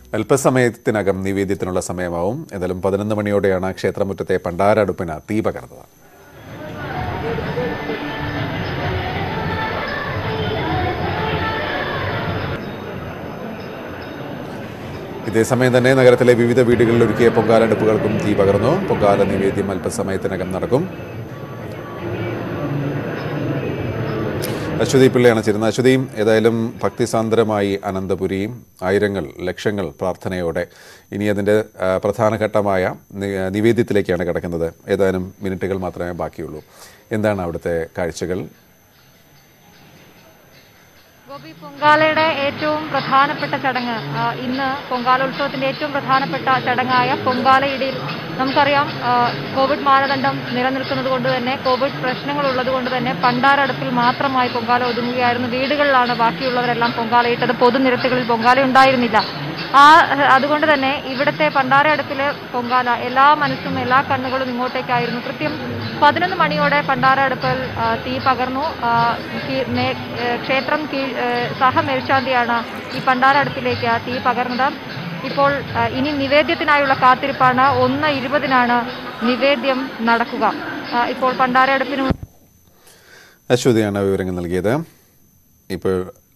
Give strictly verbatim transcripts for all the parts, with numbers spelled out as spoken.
അല്പസമയത്തിനകം നിവേദ്യത്തിനുള്ള സമയമാവും. ഏതായാലും പതിനൊന്ന് മണിയോടെയാണ് ക്ഷേത്രമുറ്റത്തെ പണ്ടാരടുപ്പിന് തീ പകർന്നത്. ഇതേസമയം തന്നെ നഗരത്തിലെ വിവിധ വീടുകളിൽ ഒരുക്കിയ പൊങ്കാലടുപ്പുകൾക്കും തീ പകർന്നു. പൊങ്കാല നിവേദ്യം അല്പസമയത്തിനകം നടക്കും. അശ്വതി പിള്ളയാണ് ചേരുന്നത്. അശ്വതിയും ഏതായാലും ഭക്തിസാന്ദ്രമായി അനന്തപുരിയും ആയിരങ്ങൾ ലക്ഷങ്ങൾ പ്രാർത്ഥനയോടെ ഇനി അതിൻ്റെ പ്രധാന ഘട്ടമായ നിവേദ്യത്തിലേക്കാണ് കിടക്കുന്നത്. ഏതാനും മിനിറ്റുകൾ മാത്രമേ ബാക്കിയുള്ളൂ. എന്താണ് അവിടുത്തെ കാഴ്ചകൾ? ഗോപി, പൊങ്കാലയുടെ ഏറ്റവും പ്രധാനപ്പെട്ട ചടങ്ങ് ഇന്ന് പൊങ്കാലോത്സവത്തിന്റെ ഏറ്റവും പ്രധാനപ്പെട്ട ചടങ്ങായ പൊങ്കാലയിടയിൽ നമുക്കറിയാം കോവിഡ് മാനദണ്ഡം നിലനിൽക്കുന്നത് കൊണ്ട് തന്നെ കോവിഡ് പ്രശ്നങ്ങൾ ഉള്ളത് കൊണ്ട് തന്നെ പണ്ടാരടുപ്പിൽ മാത്രമായി പൊങ്കാല ഒതുങ്ങുകയായിരുന്നു. വീടുകളിലാണ് ബാക്കിയുള്ളവരെല്ലാം പൊങ്കാലയിട്ടത്. പൊതുനിരത്തുകളിൽ പൊങ്കാല ഉണ്ടായിരുന്നില്ല. ആ അതുകൊണ്ട് തന്നെ ഇവിടുത്തെ പണ്ടാരടുപ്പിലെ പൊങ്കാല എല്ലാ മനസ്സും എല്ലാ കണ്ണുകളും ഇങ്ങോട്ടേക്കായിരുന്നു. കൃത്യം പതിനൊന്ന് മണിയോടെ പണ്ടാരടുപ്പിൽ തീ പകർന്നു. ക്ഷേത്രം സഹമേൽശാന്തിയാണ് ഈ പണ്ടാരടുപ്പിലേക്ക് തീ പകർന്നത്. ഇപ്പോൾ ഇനി നിവേദ്യത്തിനായുള്ള കാത്തിരിപ്പാണ്. ഒന്ന് ഇരുപതിനാണ് നിവേദ്യം നടക്കുക. ഇപ്പോൾ പണ്ടാരടുപ്പിന് അശ്വതിയാണ് വിവരങ്ങൾ നൽകിയത്. ഇപ്പോൾ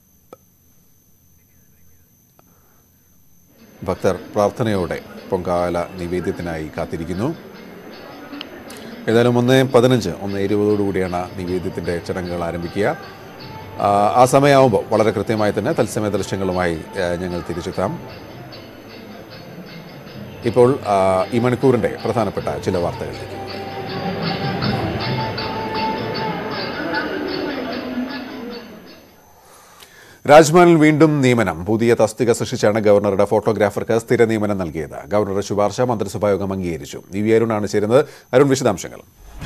ഭക്തർ പ്രാർത്ഥനയോടെ പൊങ്കാല നിവേദ്യത്തിനായി കാത്തിരിക്കുന്നു. ഏതായാലും ഒന്ന് പതിനഞ്ച് ഒന്ന് ഇരുപതോടുകൂടിയാണ് നിവേദ്യത്തിൻ്റെ ചടങ്ങുകൾ ആരംഭിക്കുക. ആ സമയമാകുമ്പോൾ വളരെ കൃത്യമായി തന്നെ തത്സമയ ദൃശ്യങ്ങളുമായി ഞങ്ങൾ തിരിച്ചെത്താം. ഇപ്പോൾ ഈ മണിക്കൂറിൻ്റെ പ്രധാനപ്പെട്ട ചില വാർത്തകളിലേക്ക്. രാജ്ഭവനിൽ വീണ്ടും നിയമനം. പുതിയ തസ്തിക സൃഷ്ടിച്ചാണ് ഗവർണറുടെ ഫോട്ടോഗ്രാഫർക്ക് സ്ഥിര നിയമനം നൽകിയത്. ഗവർണറുടെ ശുപാർശ മന്ത്രിസഭായോഗം അംഗീകരിച്ചു. വി വി അരുണാണ് ചേരുന്നത്. അരുൺ, വിശദാംശങ്ങൾ.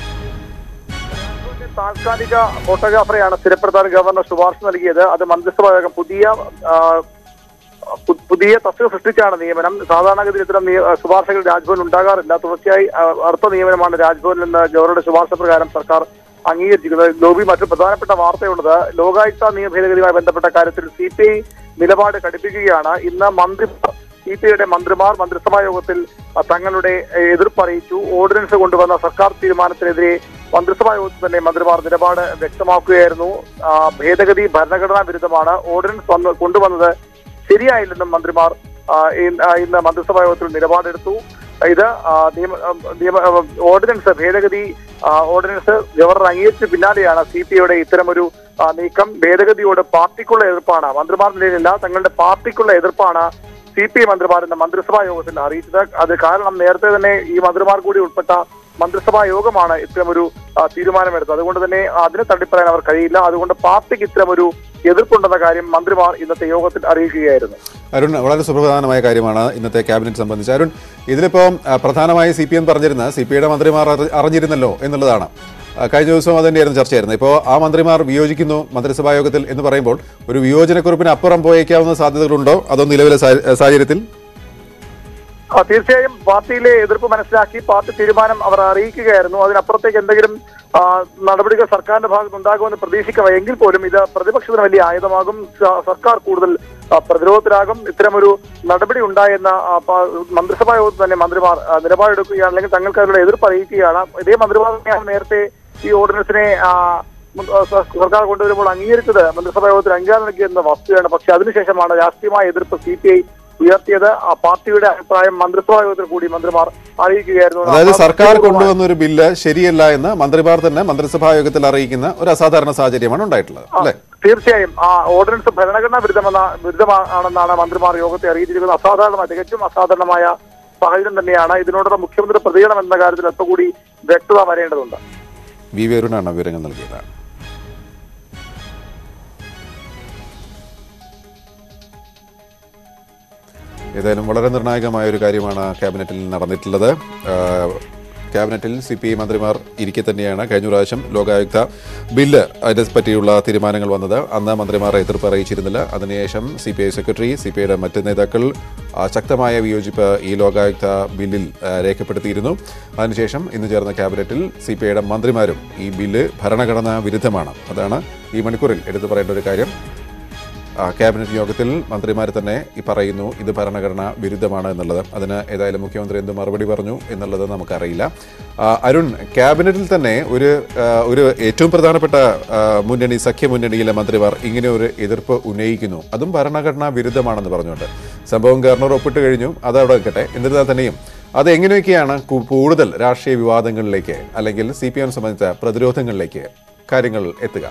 താൽക്കാലിക ഫോട്ടോഗ്രാഫറെയാണ് സ്ഥിരപ്പെടുത്താൻ ഗവർണർ ശുപാർശ നൽകിയത്. അത് മന്ത്രിസഭായോഗം പുതിയ പുതിയ തസ്തിക സൃഷ്ടിച്ചാണ് നിയമനം. സാധാരണഗതിയിൽ ഇത്തരം ശുപാർശകൾ രാജ്ഭവനിൽ ഉണ്ടാകാറില്ല. തുടർച്ചയായി അടുത്ത നിയമനമാണ് രാജ്ഭവനിൽ നിന്ന് ഗവർണറുടെ ശുപാർശ പ്രകാരം സർക്കാർ അംഗീകരിച്ചിരിക്കുന്നത്. ലോബി മറ്റു പ്രധാനപ്പെട്ട വാർത്തയുള്ളത് ലോകായുക്ത നിയമ ഭേദഗതിയുമായി ബന്ധപ്പെട്ട കാര്യത്തിൽ സി പി ഐ നിലപാട് കടുപ്പിക്കുകയാണ്. ഇന്ന് മന്ത്രി സി പി ഐയുടെ മന്ത്രിമാർ മന്ത്രിസഭാ യോഗത്തിൽ തങ്ങളുടെ എതിർപ്പ് അറിയിച്ചു. ഓർഡിനൻസ് കൊണ്ടുവന്ന സർക്കാർ തീരുമാനത്തിനെതിരെ മന്ത്രിസഭാ യോഗത്തിൽ തന്നെ മന്ത്രിമാർ നിലപാട് വ്യക്തമാക്കുകയായിരുന്നു. ഭേദഗതി ഭരണഘടനാ വിരുദ്ധമാണ്, ഓർഡിനൻസ് വന്ന് കൊണ്ടുവന്നത് ശരിയായില്ലെന്നും മന്ത്രിമാർ ഇന്ന് മന്ത്രിസഭാ യോഗത്തിൽ നിലപാടെടുത്തു. ഇത് നിയമ ഓർഡിനൻസ് ഭേദഗതി ഓർഡിനൻസ് ഗവർണർ അംഗീകരിച്ച പിന്നാലെയാണ് സി പി ഐയുടെ ഇത്തരമൊരു നീക്കം. ഭേദഗതിയോട് പാർട്ടിക്കുള്ള എതിർപ്പാണ്, മന്ത്രിമാർ നിലയിലില്ല, തങ്ങളുടെ പാർട്ടിക്കുള്ള എതിർപ്പാണ് സി പി ഐ മന്ത്രിമാർ ഇന്ന് മന്ത്രിസഭാ യോഗത്തിൽ അറിയിച്ചത്. അത് കാരണം നേരത്തെ തന്നെ ഈ മന്ത്രിമാർ കൂടി ഉൾപ്പെട്ട മന്ത്രിസഭാ യോഗമാണ് ഇത്തരമൊരു തീരുമാനമെടുത്തത്. അതുകൊണ്ട് തന്നെ അതിനെ തള്ളിപ്പറയാൻ അവർ കഴിയില്ല. അതുകൊണ്ട് പാർട്ടിക്ക് ഇത്തരമൊരു എതിർപ്പുണ്ടെന്ന കാര്യം മന്ത്രിമാർ ഇന്നത്തെ യോഗത്തിൽ അറിയിക്കുകയായിരുന്നു. അരുൺ, വളരെ സുപ്രധാനമായ കാര്യമാണ് ഇന്നത്തെ ക്യാബിനറ്റ് സംബന്ധിച്ച്. അരുൺ, ഇതിലിപ്പോൾ പ്രധാനമായി സി പി എം പറഞ്ഞിരുന്നത് സി പി ഐയുടെ മന്ത്രിമാർ അറിഞ്ഞിരുന്നല്ലോ എന്നുള്ളതാണ്. കഴിഞ്ഞ ദിവസവും അത് തന്നെയായിരുന്നു ചർച്ചയായിരുന്നു. ഇപ്പോൾ ആ മന്ത്രിമാർ വിയോജിക്കുന്നു മന്ത്രിസഭാ യോഗത്തിൽ എന്ന് പറയുമ്പോൾ ഒരു വിയോജനക്കുറിപ്പിന് അപ്പുറം പോയേക്കാവുന്ന സാധ്യതകളുണ്ടോ അതോ നിലവിലെ സാഹചര്യത്തിൽ? തീർച്ചയായും പാർട്ടിയിലെ എതിർപ്പ് മനസ്സിലാക്കി പാർട്ടി തീരുമാനം അവർ അറിയിക്കുകയായിരുന്നു. അതിനപ്പുറത്തേക്ക് എന്തെങ്കിലും നടപടികൾ സർക്കാരിന്റെ ഭാഗത്ത് ഉണ്ടാകുമെന്ന് പ്രതീക്ഷിക്കാം. എങ്കിൽ പോലും ഇത് പ്രതിപക്ഷത്തിന് വലിയ ആയുധമാകും. സർക്കാർ കൂടുതൽ പ്രതിരോധത്തിലാകും. ഇത്തരമൊരു നടപടി ഉണ്ടായെന്ന മന്ത്രിസഭാ യോഗത്തിൽ തന്നെ മന്ത്രിമാർ നിലപാടെടുക്കുകയാണ്, അല്ലെങ്കിൽ തങ്ങൾക്ക് അതിനുള്ള എതിർപ്പ് അറിയിക്കുകയാണ്. ഇതേ മന്ത്രിമാർ തന്നെയാണ് നേരത്തെ ഈ ഓർഡിനൻസിനെ സർക്കാർ കൊണ്ടുവരുമ്പോൾ അംഗീകരിച്ചത്, മന്ത്രിസഭാ യോഗത്തിൽ അംഗീകാരം നൽകിയെന്ന വസ്തുതയാണ്. പക്ഷെ അതിനുശേഷമാണ് രാഷ്ട്രീയമായ എതിർപ്പ് സി പി ഐ ഉയർത്തിയത്. ആ പാർട്ടിയുടെ അഭിപ്രായം മന്ത്രിസഭാ യോഗത്തിൽ കൂടി മന്ത്രിമാർ അറിയിക്കുകയായിരുന്നു. അതായത് സർക്കാർ കൊണ്ടുവന്ന ഒരു ബില്ല് ശരിയല്ല എന്ന് മന്ത്രിമാർ തന്നെ മന്ത്രിസഭാ യോഗത്തിൽ അറിയിക്കുന്ന ഒരു അസാധാരണ സാഹചര്യമാണ് ഉണ്ടായിട്ടുള്ളത്, അല്ലേ? തീർച്ചയായും ആ ഓർഡിനൻസ് ഭരണഘടനാ വിരുദ്ധമെന്ന വിരുദ്ധമാണെന്നാണ് മന്ത്രിമാർ യോഗത്തെ അറിയിച്ചിരിക്കുന്നത്. അസാധാരണമായ തികച്ചും അസാധാരണമായ സാഹചര്യം തന്നെയാണ്. ഇതിനോടുള്ള മുഖ്യമന്ത്രി പ്രതികരണം എന്ന കാര്യത്തിൽ എത്ര കൂടി വ്യക്തത വരേണ്ടതുണ്ട്. വി വി അരുണാണ് വിവരങ്ങൾ നൽകിയത്. ഏതായാലും വളരെ നിർണായകമായ ഒരു കാര്യമാണ് ക്യാബിനറ്റിൽ നടന്നിട്ടുള്ളത്. ക്യാബിനറ്റിൽ സി പി ഐ മന്ത്രിമാർ ഇരിക്കെ തന്നെയാണ് കഴിഞ്ഞ പ്രാവശ്യം ലോകായുക്ത ബില്ല് അതിനെ പറ്റിയുള്ള തീരുമാനങ്ങൾ വന്നത്. അന്ന് മന്ത്രിമാർ എതിർപ്പ് അറിയിച്ചിരുന്നില്ല. അതിനുശേഷം C P I secretary, C P ഐയുടെ മറ്റ് നേതാക്കൾ ശക്തമായ വിയോജിപ്പ് ഈ ലോകായുക്ത ബില്ലിൽ രേഖപ്പെടുത്തിയിരുന്നു. അതിനുശേഷം ഇന്ന് ചേർന്ന ക്യാബിനറ്റിൽ സി പി ഐയുടെ മന്ത്രിമാരും ഈ ബില്ല് ഭരണഘടനാ വിരുദ്ധമാണ്, അതാണ് ഈ മണിക്കൂറിൽ എടുത്തു പറയേണ്ട ഒരു കാര്യം. ക്യാബിനറ്റ് യോഗത്തിൽ മന്ത്രിമാർ തന്നെ ഈ പറയുന്നു ഇത് ഭരണഘടനാ വിരുദ്ധമാണ് എന്നുള്ളത്. അതിന് ഏതായാലും മുഖ്യമന്ത്രി എന്ത് മറുപടി പറഞ്ഞു എന്നുള്ളത് നമുക്കറിയില്ല. അരുൺ, ക്യാബിനറ്റിൽ തന്നെ ഒരു ഒരു ഏറ്റവും പ്രധാനപ്പെട്ട മുന്നണി സഖ്യമുന്നണിയിലെ മന്ത്രിമാർ ഇങ്ങനെ ഒരു എതിർപ്പ് ഉന്നയിക്കുന്നു, അതും ഭരണഘടനാ വിരുദ്ധമാണെന്ന് പറഞ്ഞുകൊണ്ട്. സംഭവം ഗവർണർ ഒപ്പിട്ട് കഴിഞ്ഞു, അതവിടെ വെക്കട്ടെ. എന്നിരുന്നാൽ തന്നെയും അത് എങ്ങനെയൊക്കെയാണ് കൂടുതൽ രാഷ്ട്രീയ വിവാദങ്ങളിലേക്ക് അല്ലെങ്കിൽ സി പി എം സംബന്ധിച്ച പ്രതിരോധങ്ങളിലേക്ക് കാര്യങ്ങൾ എത്തുക?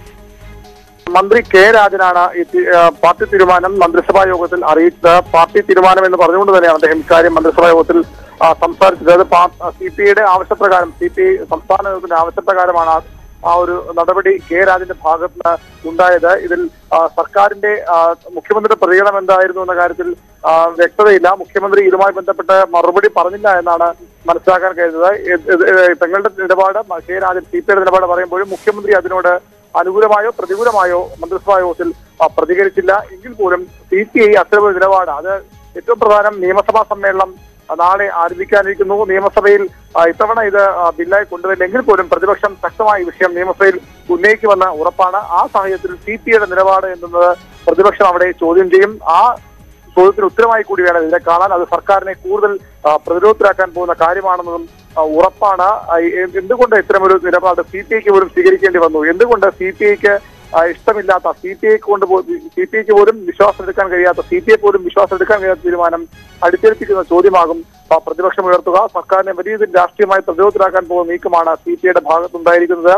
മന്ത്രി കെ രാജനാണ് ഈ പാർട്ടി തീരുമാനം മന്ത്രിസഭാ യോഗത്തിൽ അറിയിച്ചത്. പാർട്ടി തീരുമാനം എന്ന് പറഞ്ഞുകൊണ്ട് തന്നെയാണ് അദ്ദേഹം ഇക്കാര്യം മന്ത്രിസഭാ യോഗത്തിൽ സംസാരിച്ചത്. അത് സി പി ഐയുടെ ആവശ്യപ്രകാരം, സി പി ഐ സംസ്ഥാന യോഗത്തിന്റെ ആവശ്യപ്രകാരമാണ് ആ ഒരു നടപടി കെ രാജന്റെ ഭാഗത്ത് നിന്ന് ഉണ്ടായത്. ഇതിൽ സർക്കാരിന്റെ മുഖ്യമന്ത്രിയുടെ പ്രതികരണം എന്തായിരുന്നു എന്ന കാര്യത്തിൽ വ്യക്തതയില്ല. മുഖ്യമന്ത്രി ഇതുമായി ബന്ധപ്പെട്ട് മറുപടി പറഞ്ഞില്ല എന്നാണ് മനസ്സിലാക്കാൻ കഴിയുന്നത്. തങ്ങളുടെ നിലപാട് കെ രാജൻ സി പി ഐയുടെ നിലപാട് പറയുമ്പോഴും മുഖ്യമന്ത്രി അതിനോട് അനുകൂലമായോ പ്രതികൂലമായോ മന്ത്രിസഭാ യോഗത്തിൽ പ്രതികരിച്ചില്ല. എങ്കിൽ പോലും സി പി ഐ അത്തരമൊരു നിലപാട്, അത് ഏറ്റവും പ്രധാനം നിയമസഭാ സമ്മേളനം നാളെ ആരംഭിക്കാനിരിക്കുന്നു. നിയമസഭയിൽ ഇത്തവണ ഇത് ബില്ലായി കൊണ്ടുവരില്ലെങ്കിൽ പോലും പ്രതിപക്ഷം ശക്തമായ വിഷയം നിയമസഭയിൽ ഉന്നയിക്കുമെന്ന് ഉറപ്പാണ്. ആ സാഹചര്യത്തിൽ സി പി ഐയുടെ നിലപാട് എന്നത് പ്രതിപക്ഷം അവിടെ ചോദ്യം ചെയ്യും. ആ ചോദ്യത്തിന് ഉത്തരമായി കൂടി വേണം ഇതിനെ കാണാൻ. അത് സർക്കാരിനെ കൂടുതൽ പ്രതിരോധത്തിലാക്കാൻ പോകുന്ന കാര്യമാണെന്നതും ഉറപ്പാണ്. എന്തുകൊണ്ട് ഇത്തരമൊരു നിലപാട് സി പി ഐക്ക് പോലും സ്വീകരിക്കേണ്ടി വന്നു? എന്തുകൊണ്ട് സി പി ഐക്ക് ഇഷ്ടമില്ലാത്ത, സി പി ഐക്ക് കൊണ്ട് സി പി ഐക്ക് പോലും വിശ്വാസം എടുക്കാൻ കഴിയാത്ത, സി പി ഐ പോലും വിശ്വാസം എടുക്കാൻ കഴിയാത്ത തീരുമാനം അടിച്ചേൽപ്പിക്കുന്ന ചോദ്യമാകും പ്രതിപക്ഷം ഉയർത്തുക. സർക്കാരിനെ വലിയ രീതിയിൽ രാഷ്ട്രീയമായി പ്രതിരോധത്തിലാക്കാൻ പോകുന്ന നീക്കമാണ് സി പി ഐയുടെ ഭാഗത്തുണ്ടായിരിക്കുന്നത്.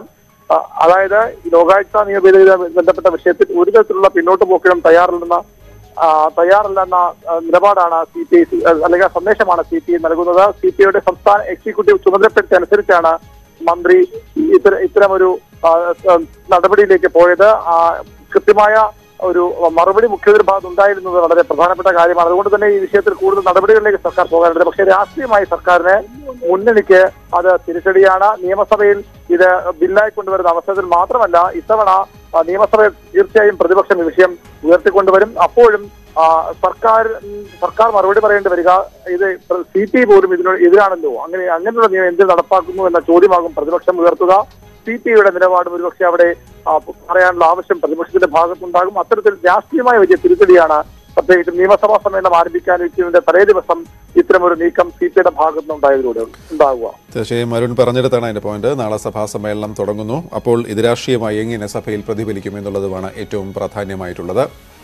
അതായത് ലോകായുക്ത നിയമഭേദഗതിയുമായി ബന്ധപ്പെട്ട വിഷയത്തിൽ ഒരു തരത്തിലുള്ള പിന്നോട്ട് പോക്കിനും തയ്യാറില്ലെന്ന തയ്യാറല്ലെന്ന നിലപാടാണ് സി പി ഐ, അല്ലെങ്കിൽ സന്ദേശമാണ് സി പി ഐ നൽകുന്നത്. സി പി ഐയുടെ സംസ്ഥാന എക്സിക്യൂട്ടീവ് ചുമതലപ്പെടുത്തി അനുസരിച്ചാണ് മന്ത്രി ഇത്തര ഇത്തരമൊരു നടപടിയിലേക്ക് പോയത്. കൃത്യമായ ഒരു മറുപടി മുഖ്യമന്ത്രി ഭാഗത്ത് ഉണ്ടായിരുന്നത് വളരെ പ്രധാനപ്പെട്ട കാര്യമാണ്. അതുകൊണ്ട് തന്നെ ഈ വിഷയത്തിൽ കൂടുതൽ നടപടികളിലേക്ക് സർക്കാർ പോകാനുണ്ട്. പക്ഷേ രാഷ്ട്രീയമായി സർക്കാരിന് മുന്നണിക്ക് അത് തിരിച്ചടിയാണ്. നിയമസഭയിൽ ഇത് ബില്ലായി കൊണ്ടുവരുന്ന അവസരത്തിൽ മാത്രമല്ല, ഇത്തവണ നിയമസഭയിൽ തീർച്ചയായും പ്രതിപക്ഷം ഈ വിഷയം ഉയർത്തിക്കൊണ്ടുവരും. അപ്പോഴും സർക്കാർ സർക്കാർ മറുപടി പറയേണ്ടി വരിക, ഇത് സി പി ഐ പോലും ഇതിനോട് എതിരാണല്ലോ, അങ്ങനെ അങ്ങനെയുള്ള നിയമം എന്ത് നടപ്പാക്കുന്നു എന്ന ചോദ്യമാകും പ്രതിപക്ഷം ഉയർത്തുക. സി പി ഐയുടെ നിലപാട് ഒരുപക്ഷെ അവിടെ പറയാനുള്ള ആവശ്യം പ്രതിപക്ഷത്തിന്റെ ഭാഗത്തുണ്ടാകും. അത്തരത്തിൽ രാഷ്ട്രീയമായ വലിയ തിരിച്ചടിയാണ് പ്രത്യേകിച്ചും നിയമസഭാ സമ്മേളനം ആരംഭിക്കാനിരിക്കുന്നതിന്റെ തലേ ദിവസം ഇത്തരമൊരു നീക്കം സി പി ഐയുടെ ഭാഗത്തുനിന്നുണ്ടായതിലൂടെ ഉണ്ടാകുക. തീർച്ചയായും അരുൺ പറഞ്ഞെടുത്താണ് അതിന്റെ പോയിന്റ്. നാളെ സഭാ സമ്മേളനം തുടങ്ങുന്നു. അപ്പോൾ ഇത് രാഷ്ട്രീയമായി എങ്ങനെ സഭയിൽ പ്രതിഫലിക്കും എന്നുള്ളതുമാണ് ഏറ്റവും പ്രാധാന്യമായിട്ടുള്ളത്.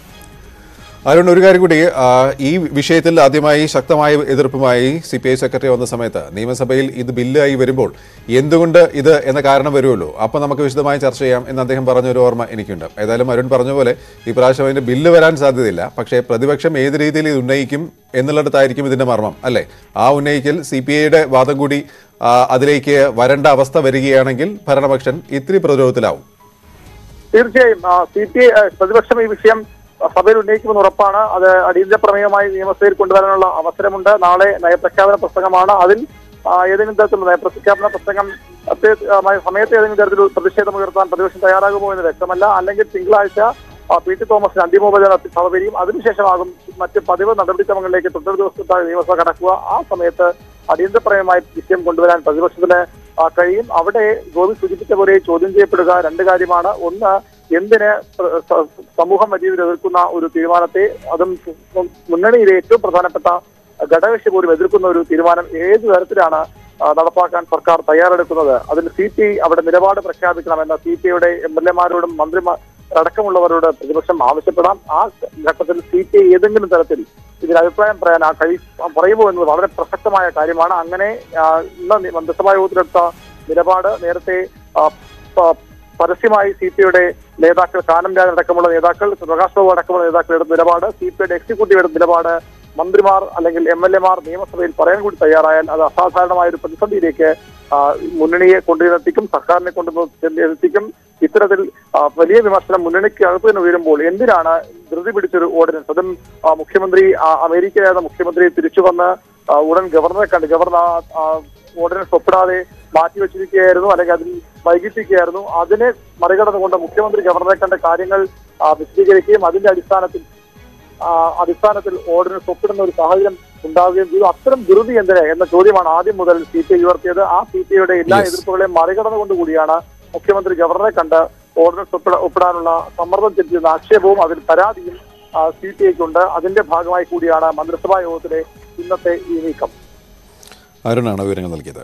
അരുൺ, ഒരു കാര്യം കൂടി, ഈ വിഷയത്തിൽ ആദ്യമായി ശക്തമായ എതിർപ്പുമായി സി പി ഐ സെക്രട്ടറി വന്ന സമയത്ത് നിയമസഭയിൽ ഇത് ബില്ലായി വരുമ്പോൾ എന്തുകൊണ്ട് ഇത് എന്ന കാരണം വരുമല്ലോ, അപ്പോൾ നമുക്ക് വിശദമായി ചർച്ച ചെയ്യാം എന്ന് അദ്ദേഹം പറഞ്ഞൊരു ഓർമ്മ എനിക്കുണ്ട്. ഏതായാലും അരുൺ പറഞ്ഞ പോലെ ഈ പ്രാവശ്യം അതിന്റെ ബില്ല് വരാൻ സാധ്യതയില്ല. പക്ഷേ പ്രതിപക്ഷം ഏത് രീതിയിൽ ഇത് ഉന്നയിക്കും എന്നുള്ളിടത്തായിരിക്കും ഇതിന്റെ മർമ്മം, അല്ലേ? ആ ഉന്നയിക്കൽ സി പി ഐയുടെ വാദം കൂടി അതിലേക്ക് വരേണ്ട അവസ്ഥ വരികയാണെങ്കിൽ ഭരണപക്ഷം ഇത്തിരി പ്രതിരോധത്തിലാവും. തീർച്ചയായും സി പി ഐ പ്രതിപക്ഷം ഈ വിഷയം സഭയിൽ ഉന്നയിക്കുമെന്ന് ഉറപ്പാണ്. അത് അടിയന്തര പ്രമേയമായി നിയമസഭയിൽ കൊണ്ടുവരാനുള്ള അവസരമുണ്ട്. നാളെ നയപ്രഖ്യാപന പ്രസംഗമാണ്. അതിൽ ഏതെങ്കിലും തരത്തിലുള്ള നയപ്രഖ്യാപന പ്രസംഗം സമയത്ത് ഏതെങ്കിലും തരത്തിൽ പ്രതിഷേധം ഉയർത്താൻ പ്രതിപക്ഷം തയ്യാറാകുമോ എന്ന് വ്യക്തമല്ല. അല്ലെങ്കിൽ തിങ്കളാഴ്ച പി ടി തോമസിന് അന്തിമോപചാരണത്തിൽ സഭ വരികയും അതിനുശേഷമാകും മറ്റ് പതിവ് നടപടിക്രമങ്ങളിലേക്ക് തുടർ ദിവസത്തെ നിയമസഭ കടക്കുക. ആ സമയത്ത് അടിയന്തര പ്രമേയമായി വിഷയം കൊണ്ടുവരാൻ പ്രതിപക്ഷത്തിന് കഴിയും. അവിടെ ഗോപി സൂചിപ്പിച്ച പോലെ ചോദ്യം ചെയ്യപ്പെടുക രണ്ട് കാര്യമാണ്. ഒന്ന്, എന്തിന് സമൂഹം വലിയ എതിർക്കുന്ന ഒരു തീരുമാനത്തെ, അതും മുന്നണിയിലെ ഏറ്റവും പ്രധാനപ്പെട്ട ഘടകകക്ഷി പോലും എതിർക്കുന്ന ഒരു തീരുമാനം ഏത് തരത്തിലാണ് നടപ്പാക്കാൻ സർക്കാർ തയ്യാറെടുക്കുന്നത്? അതിൽ സി പി ഐ അവിടെ നിലപാട് പ്രഖ്യാപിക്കണമെന്ന് സി പി ഐയുടെ എം എൽ എമാരോടും മന്ത്രിമാർ അടക്കമുള്ളവരോട് പ്രതിപക്ഷം ആവശ്യപ്പെടാം. ആ ഘട്ടത്തിൽ സി പി ഐ ഏതെങ്കിലും തരത്തിൽ ഇതിൽ അഭിപ്രായം പറയാൻ ആ കഴി പറയുമോ എന്നത് വളരെ പ്രസക്തമായ കാര്യമാണ്. അങ്ങനെ ഇന്ന് മന്ത്രിസഭാ യോഗത്തിലെടുത്ത നിലപാട് നേരത്തെ പരസ്യമായി സി പി ഐയുടെ നേതാക്കൾ, കാനം രാജൻ അടക്കമുള്ള നേതാക്കൾ, പ്രകാശ് ബാബു അടക്കമുള്ള നേതാക്കൾ എടുത്ത നിലപാട്, സി പി ഐയുടെ എക്സിക്യൂട്ടീവ് എടുത്ത നിലപാട് മന്ത്രിമാർ അല്ലെങ്കിൽ എം എൽ എമാർ നിയമസഭയിൽ പറയാൻ കൂടി തയ്യാറായാൽ അത് അസാധാരണമായ ഒരു പ്രതിസന്ധിയിലേക്ക് മുന്നണിയെ കൊണ്ടുവന്നെത്തിക്കും, സർക്കാരിനെ കൊണ്ടുവന്നെത്തിക്കും. ഇത്തരത്തിൽ വലിയ വിമർശനം മുന്നണിക്ക് അകത്ത് തന്നെ ഉയരുമ്പോൾ എന്തിനാണ് ധൃതി പിടിച്ചൊരു ഓർഡിനൻസ്? അതും മുഖ്യമന്ത്രി അമേരിക്കയിലായിരുന്ന മുഖ്യമന്ത്രി തിരിച്ചു വന്ന് ഉടൻ ഗവർണറെ കണ്ട് ഗവർണർ ഓർഡിനൻസ് ഒപ്പിടാതെ മാറ്റിവെച്ചിരിക്കുകയായിരുന്നു, അല്ലെങ്കിൽ അതിൽ വൈകിപ്പിക്കുകയായിരുന്നു. അതിനെ മറികടന്നുകൊണ്ട് മുഖ്യമന്ത്രി ഗവർണറെ കണ്ട കാര്യങ്ങൾ വിശദീകരിക്കുകയും അതിന്റെ അടിസ്ഥാനത്തിൽ അടിസ്ഥാനത്തിൽ ഓർഡിനൻസ് ഒപ്പിടുന്ന ഒരു സാഹചര്യം ഉണ്ടാവുകയും ചെയ്തു. അത്തരം ധൃതി എന്തിന് എന്ന ചോദ്യമാണ് ആദ്യം മുതൽ സി പി ഐ ഉയർത്തിയത്. ആ സി പി ഐയുടെ എല്ലാ എതിർപ്പുകളെയും മറികടന്നുകൊണ്ടുകൂടിയാണ് മുഖ്യമന്ത്രി ഗവർണറെ കണ്ട് ഓർഡിനൻസ് ഒപ്പിട ഒപ്പിടാനുള്ള സമ്മർദ്ദം ചെലുത്തിയെന്ന ആക്ഷേപവും അതിൽ പരാതിയും സി പി ഐക്കുണ്ട്. അതിന്റെ ഭാഗമായി കൂടിയാണ് മന്ത്രിസഭാ യോഗത്തിലെ ഇന്നത്തെ ഈ നീക്കം. അരുണാണ് വിവരങ്ങൾ നൽകിയത്.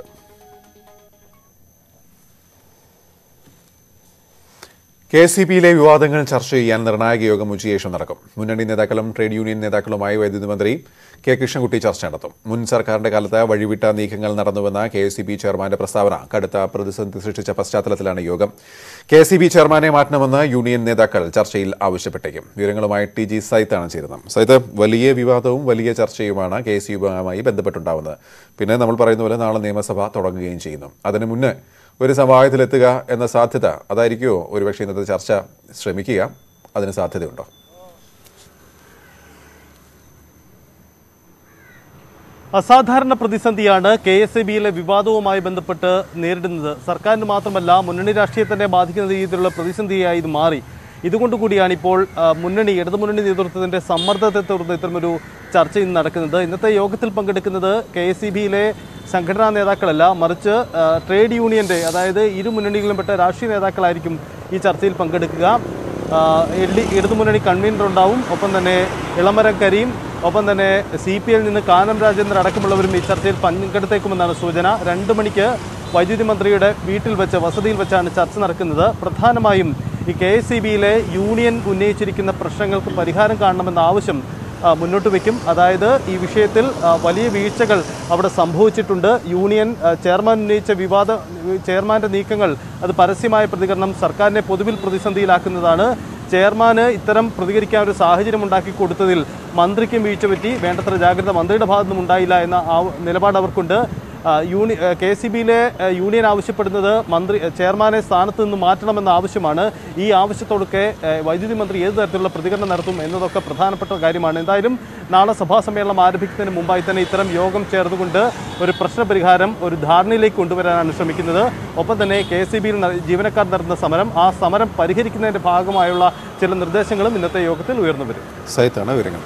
കെ എസ് ഇ ബിയിലെ വിവാദങ്ങൾ ചർച്ച ചെയ്യാൻ നിർണായക യോഗം ഉച്ചയ്ക്ക് നടക്കും. മുന്നണി നേതാക്കളും ട്രേഡ് യൂണിയൻ നേതാക്കളുമായി വൈദ്യുതി മന്ത്രി കെ കൃഷ്ണൻകുട്ടി ചർച്ച നടത്തും. മുൻ സർക്കാരിന്റെ കാലത്ത് വഴിവിട്ട നീക്കങ്ങൾ നടന്നുവെന്ന കെ എസ് ഇ ബി ചെയർമാന്റെ പ്രസ്താവന കടുത്ത പ്രതിസന്ധി സൃഷ്ടിച്ച പശ്ചാത്തലത്തിലാണ് യോഗം. കെ എസ് ഇ ബി ചെയർമാനെ മാറ്റണമെന്ന് യൂണിയൻ നേതാക്കൾ ചർച്ചയിൽ ആവശ്യപ്പെട്ടേക്കും. വിവരങ്ങളുമായി ടി ജി സൈത്താണ് ചേരുന്നത്. സൈത്ത്, വലിയ വിവാദവും വലിയ ചർച്ചയുമാണ് കെ എസ് ഇ ബിയുമായി ബന്ധപ്പെട്ടുണ്ടാവുന്നത്. പിന്നെ നമ്മൾ പറയുന്ന പോലെ നാളെ നിയമസഭ തുടങ്ങുകയും ചെയ്യുന്നു. അതിനു മുന്നേ ഒരു സമവായത്തിലെത്തുക എന്ന സാധ്യത അതായിരിക്കുമോ ഒരുപക്ഷെ ഇന്നത്തെ ചർച്ച ശ്രമിക്കുക? അതിന് സാധ്യതയുണ്ടോ? അസാധാരണ പ്രതിസന്ധിയാണ് കെ എസ് ഇ ബിയിലെ വിവാദവുമായി ബന്ധപ്പെട്ട് നേരിടുന്നത്. സർക്കാരിന് മാത്രമല്ല മുന്നണി രാഷ്ട്രീയത്തിനെ ബാധിക്കുന്ന രീതിയിലുള്ള പ്രതിസന്ധിയായി ഇത് മാറി. ഇതുകൊണ്ടുകൂടിയാണ് ഇപ്പോൾ മുന്നണി ഇടതുമുന്നണി നേതൃത്വത്തിൻ്റെ സമ്മർദ്ദത്തെ തുടർന്ന് ഇത്തരമൊരു ചർച്ച ഇന്ന് നടക്കുന്നത്. ഇന്നത്തെ യോഗത്തിൽ പങ്കെടുക്കുന്നത് കെ എസ് ഇ ബിയിലെ സംഘടനാ നേതാക്കളല്ല, മറിച്ച് ട്രേഡ് യൂണിയൻ്റെ അതായത് ഇരു മുന്നണികളിലും പെട്ട രാഷ്ട്രീയ നേതാക്കളായിരിക്കും ഈ ചർച്ചയിൽ പങ്കെടുക്കുക. എൽ ഡി ഇടതുമുന്നണി കൺവീനർ ഉണ്ടാവും, ഒപ്പം തന്നെ ഇളമരം കരീം, ഒപ്പം തന്നെ സി പി ഐയിൽ നിന്ന് കാനം രാജേന്ദ്രൻ അടക്കമുള്ളവരും ഈ ചർച്ചയിൽ പങ്കെടുത്തേക്കുമെന്നാണ് സൂചന. രണ്ട് മണിക്ക് വൈദ്യുതി മന്ത്രിയുടെ വീട്ടിൽ വെച്ച് വസതിയിൽ വെച്ചാണ് ചർച്ച നടക്കുന്നത്. പ്രധാനമായും ഈ കെ എസ് ഇ ബിയിലെ യൂണിയൻ ഉന്നയിച്ചിരിക്കുന്ന പ്രശ്നങ്ങൾക്ക് പരിഹാരം കാണണമെന്ന ആവശ്യം മുന്നോട്ട് വയ്ക്കും. അതായത് ഈ വിഷയത്തിൽ വലിയ വീഴ്ചകൾ അവിടെ സംഭവിച്ചിട്ടുണ്ട്. യൂണിയൻ ചെയർമാൻ ഉന്നയിച്ച വിവാദ ചെയർമാൻ്റെ നീക്കങ്ങൾ അത് പരസ്യമായ പ്രതികരണം സർക്കാരിനെ പൊതുവിൽ പ്രതിസന്ധിയിലാക്കുന്നതാണ്. ചെയർമാന് ഇത്തരം പ്രതികരിക്കാൻ ഒരു സാഹചര്യം ഉണ്ടാക്കി കൊടുത്തതിൽ മന്ത്രിക്കും വീഴ്ച പറ്റി, വേണ്ടത്ര ജാഗ്രത മന്ത്രിയുടെ ഭാഗത്തുനിന്നും ഉണ്ടായില്ല എന്ന നിലപാട് അവർക്കുണ്ട്. യൂണി കെ എസ് ഇ ബിയിലെ യൂണിയൻ ആവശ്യപ്പെടുന്നത് മന്ത്രി ചെയർമാനെ സ്ഥാനത്ത് നിന്ന് മാറ്റണമെന്ന ആവശ്യമാണ്. ഈ ആവശ്യത്തോടൊക്കെ വൈദ്യുതി മന്ത്രി ഏത് തരത്തിലുള്ള പ്രതികരണം നടത്തും എന്നതൊക്കെ പ്രധാനപ്പെട്ട കാര്യമാണ്. എന്തായാലും നാളെ സഭാ സമ്മേളനം ആരംഭിക്കുന്നതിന് മുമ്പായി തന്നെ ഇത്തരം യോഗം ചേർന്നുകൊണ്ട് ഒരു പ്രശ്നപരിഹാരം ഒരു ധാരണയിലേക്ക് കൊണ്ടുവരാനാണ് ശ്രമിക്കുന്നത്. ഒപ്പം തന്നെ കെ എസ് ഇ ബിയിൽ ജീവനക്കാർ നടത്തുന്ന സമരം ആ സമരം പരിഹരിക്കുന്നതിൻ്റെ ഭാഗമായുള്ള ചില നിർദ്ദേശങ്ങളും ഇന്നത്തെ യോഗത്തിൽ ഉയർന്നു വരും. സൈത്താണ് വിവരങ്ങൾ.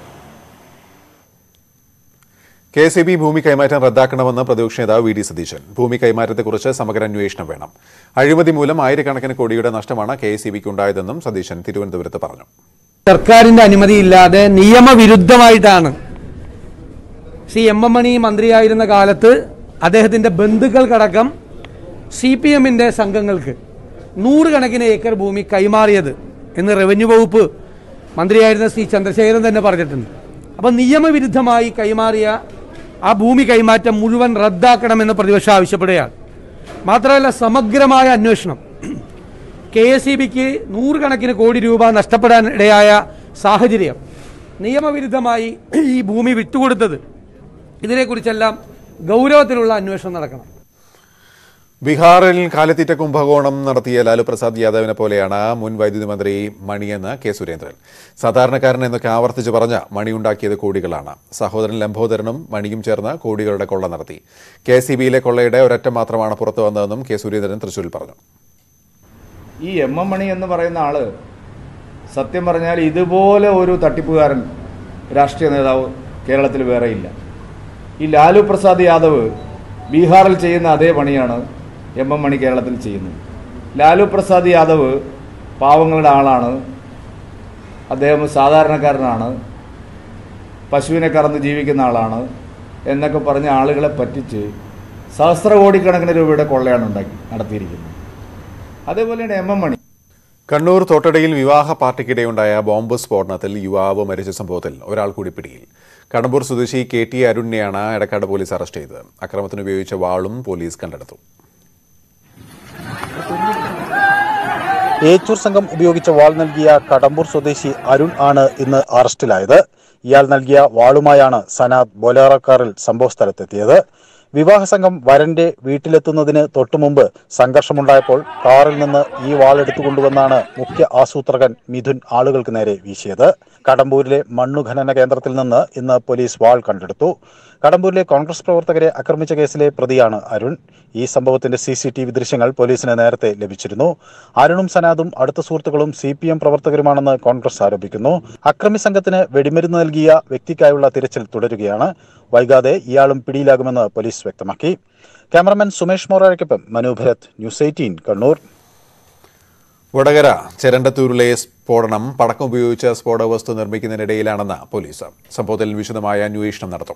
കെ എസ് ഇ ബി ഭൂമി കൈമാറ്റം റദ്ദാക്കണമെന്ന് പ്രതിപക്ഷ നേതാവ് വി ഡി സതീശൻ. ഭൂമി കൈമാറ്റത്തെക്കുറിച്ച് സമഗ്ര അന്വേഷണം വേണം. അഴിമതി മൂലം ആയിരക്കണക്കിന് കോടിയുടെ നഷ്ടമാണ് കെ എസ് ഇ ബിക്ക് ഉണ്ടായതെന്നും സതീശൻ തിരുവനന്തപുരത്ത് പറഞ്ഞു. സർക്കാരിന്റെ അനുമതിയില്ലാതെ നിയമവിരുദ്ധമായിട്ടാണ് സി എം എം മണി മന്ത്രിയായിരുന്ന കാലത്ത് അദ്ദേഹത്തിന്റെ ബന്ധുക്കൾക്കടക്കം സി പി എമ്മിന്റെ സംഘങ്ങൾക്ക് നൂറുകണക്കിന് ഏക്കർ ഭൂമി കൈമാറിയത് എന്ന് റവന്യൂ വകുപ്പ് മന്ത്രിയായിരുന്ന സി ചന്ദ്രശേഖരൻ തന്നെ പറഞ്ഞിട്ടുണ്ട്. അപ്പം നിയമവിരുദ്ധമായി കൈമാറിയ ആ ഭൂമി കൈമാറ്റം മുഴുവൻ റദ്ദാക്കണമെന്ന് പ്രതിപക്ഷം ആവശ്യപ്പെടുകയാണ്. മാത്രമല്ല സമഗ്രമായ അന്വേഷണം, കെ എസ് ഇ ബിക്ക് നൂറുകണക്കിന് കോടി രൂപ നഷ്ടപ്പെടാൻ ഇടയായ സാഹചര്യം, നിയമവിരുദ്ധമായി ഈ ഭൂമി വിട്ടുകൊടുത്തത്, ഇതിനെക്കുറിച്ചെല്ലാം ഗൗരവത്തിലുള്ള അന്വേഷണം നടക്കണം. ബീഹാറിൽ കാലിത്തീറ്റ കുംഭകോണം നടത്തിയ ലാലു പ്രസാദ് യാദവിനെ പോലെയാണ് മുൻ വൈദ്യുതി മന്ത്രി മണിയെന്ന് കെ സുരേന്ദ്രൻ. സാധാരണക്കാരൻ എന്നൊക്കെ ആവർത്തിച്ച് പറഞ്ഞ മണിയുണ്ടാക്കിയത് കോടികളാണ്. സഹോദരൻ ലംബോദരനും മണിയും ചേർന്ന് കോടികളുടെ കൊള്ള നടത്തി. കെ എസ് ഇ ബിയിലെ കൊള്ളയുടെ ഒരറ്റം മാത്രമാണ് പുറത്തു വന്നതെന്നും കെ സുരേന്ദ്രൻ തൃശ്ശൂരിൽ പറഞ്ഞു. ഈ എം എം മണി എന്ന് പറയുന്ന ആള് സത്യം പറഞ്ഞാൽ ഇതുപോലെ ഒരു തട്ടിപ്പുകാരൻ രാഷ്ട്രീയ നേതാവ് കേരളത്തിൽ വേറെയില്ല. ഈ ലാലു പ്രസാദ് യാദവ് ബീഹാറിൽ ചെയ്യുന്ന അതേ പണിയാണ് എം എം മണി കേരളത്തിൽ ചെയ്യുന്നത്. ലാലു പ്രസാദ് യാദവ് പാവങ്ങളുടെ ആളാണ്, അദ്ദേഹം സാധാരണക്കാരനാണ്, പശുവിനെ കറന്ന് ജീവിക്കുന്ന ആളാണ് എന്നൊക്കെ പറഞ്ഞ ആളുകളെ പറ്റിച്ച് സഹസ്ര കോടിക്കണക്കിന് രൂപയുടെ കൊള്ളയാണ് ഉണ്ടാക്കി നടത്തിയിരിക്കുന്നത്. അതേപോലെയാണ് എം എം മണി. കണ്ണൂർ തോട്ടടയിൽ വിവാഹ പാർട്ടിക്കിടെയുണ്ടായ ബോംബ് സ്ഫോടനത്തിൽ യുവാവ് മരിച്ച സംഭവത്തിൽ ഒരാൾ കൂടി പിടിയിൽ. കടമ്പൂർ സ്വദേശി കെ ടി അരുണിനെയാണ് എടക്കാട് പോലീസ് അറസ്റ്റ് ചെയ്തത്. അക്രമത്തിന് ഉപയോഗിച്ച വാളും പോലീസ് കണ്ടെടുത്തു. ഏച്ചൂർ സംഘം ഉപയോഗിച്ച വാൾ നൽകിയ കടമ്പൂർ സ്വദേശി അരുൺ ആണ് ഇന്ന് അറസ്റ്റിലായത്. ഇയാൾ നൽകിയ വാളുമായാണ് സനാദ് ബൊലേറോ കാറിൽ സംഭവസ്ഥലത്തെത്തിയത്. വിവാഹ സംഘം വരന്റെ വീട്ടിലെത്തുന്നതിന് തൊട്ടുമുമ്പ് സംഘർഷമുണ്ടായപ്പോൾ കാറിൽ നിന്ന് ഈ വാളെടുത്തു കൊണ്ടുവന്നാണ് മുഖ്യ ആസൂത്രകൻ മിഥുൻ ആളുകൾക്ക് നേരെ വീശിയത്. കടമ്പൂരിലെ മണ്ണുഖനന കേന്ദ്രത്തിൽ നിന്ന് ഇന്ന് പോലീസ് വാൾ കണ്ടെടുത്തു. കടമ്പൂരിലെ കോൺഗ്രസ് പ്രവർത്തകരെ ആക്രമിച്ച കേസിലെ പ്രതിയാണ് അരുൺ. ഈ സംഭവത്തിന്റെ സി സി ടി വി ദൃശ്യങ്ങൾ പോലീസിന് നേരത്തെ ലഭിച്ചിരുന്നു. അരുണും സനാദും അടുത്ത സുഹൃത്തുക്കളും സി പി എം പ്രവർത്തകരുമാണെന്ന് കോൺഗ്രസ് ആരോപിക്കുന്നു. അക്രമി സംഘത്തിന് വെടിമരുന്ന് നൽകിയ വ്യക്തിക്കായുള്ള തിരച്ചിൽ തുടരുകയാണ്. വൈകാതെ ഇയാളും പിടിയിലാകുമെന്ന് പോലീസ് വ്യക്തമാക്കി. ക്യാമറമാൻ സുമേഷ് മോറാരയ്ക്കൊപ്പം മനു ഭരത്, ന്യൂസ് എയ്റ്റീൻ, കണ്ണൂർ. വടകര ചെരണ്ടത്തൂരിലെ സ്ഫോടനം പടക്കം ഉപയോഗിച്ച് സ്ഫോടക വസ്തു നിർമ്മിക്കുന്നതിനിടയിലാണെന്ന് പോലീസ്. സംഭവത്തിൽ വിശദമായ അന്വേഷണം നടത്തും.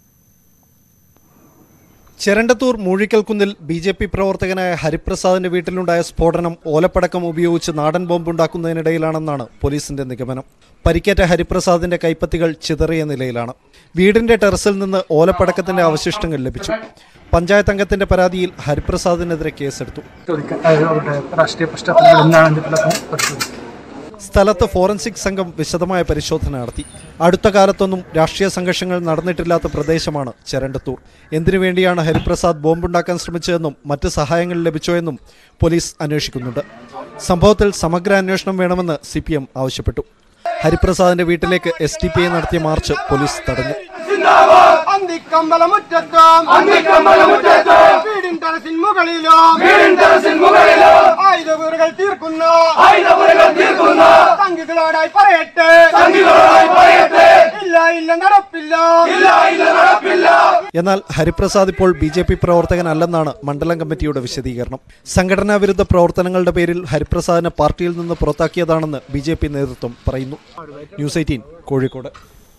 ചെരണ്ടത്തൂർ മൂഴിക്കൽക്കുന്നിൽ ബി ജെ പി പ്രവർത്തകനായ ഹരിപ്രസാദിന്റെ വീട്ടിലുണ്ടായ സ്ഫോടനം ഓലപ്പടക്കം ഉപയോഗിച്ച് നാടൻ ബോംബുണ്ടാക്കുന്നതിനിടയിലാണെന്നാണ് പോലീസിന്റെ നിഗമനം. പരിക്കേറ്റ ഹരിപ്രസാദിന്റെ കൈപ്പത്തികൾ ചിതറിയ നിലയിലാണ്. വീടിന്റെ ടെറസിൽ നിന്ന് ഓലപ്പടക്കത്തിന്റെ അവശിഷ്ടങ്ങൾ ലഭിച്ചു. പഞ്ചായത്ത് അംഗത്തിന്റെ പരാതിയിൽ ഹരിപ്രസാദിനെതിരെ കേസെടുത്തു. സ്ഥലത്ത് ഫോറൻസിക് സംഘം വിശദമായ പരിശോധന നടത്തി. അടുത്ത കാലത്തൊന്നും രാഷ്ട്രീയ സംഘർഷങ്ങൾ നടന്നിട്ടില്ലാത്ത പ്രദേശമാണ് ചെരണ്ടത്തൂർ. എന്തിനുവേണ്ടിയാണ് ഹരിപ്രസാദ് ബോംബുണ്ടാക്കാൻ ശ്രമിച്ചതെന്നും മറ്റ് സഹായങ്ങൾ ലഭിച്ചോ എന്നും പോലീസ് അന്വേഷിക്കുന്നുണ്ട്. സംഭവത്തിൽ സമഗ്ര അന്വേഷണം വേണമെന്ന് സി പി എം ആവശ്യപ്പെട്ടു. ഹരിപ്രസാദിന്റെ വീട്ടിലേക്ക് എസ് ഡി പി ഐ നടത്തിയ മാർച്ച് പോലീസ് തടഞ്ഞു. എന്നാൽ ഹരിപ്രസാദ് ഇപ്പോൾ ബി ജെ പി പ്രവർത്തകനല്ലെന്നാണ് മണ്ഡലം കമ്മിറ്റിയുടെ വിശദീകരണം. സംഘടനാ വിരുദ്ധ പ്രവർത്തനങ്ങളുടെ പേരിൽ ഹരിപ്രസാദിനെ പാർട്ടിയിൽ നിന്ന് പുറത്താക്കിയതാണെന്ന് ബി ജെ പി നേതൃത്വം പറയുന്നു. News eighteen Kozhikode.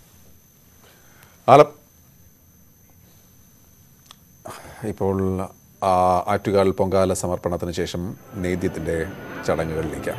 ഇപ്പോൾ ആറ്റുകാൽ പൊങ്കാല സമർപ്പണത്തിന് ശേഷം നേദ്യത്തിൻ്റെ ചടങ്ങുകളിലേക്ക്.